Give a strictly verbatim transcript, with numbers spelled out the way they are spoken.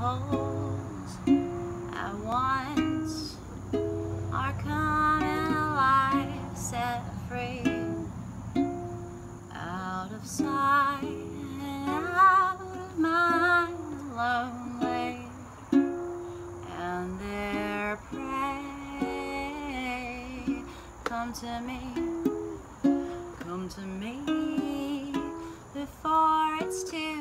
souls at once are coming alive, set free, out of sight and out of mind, lonely, and their prey. Come to me, come to me before it's too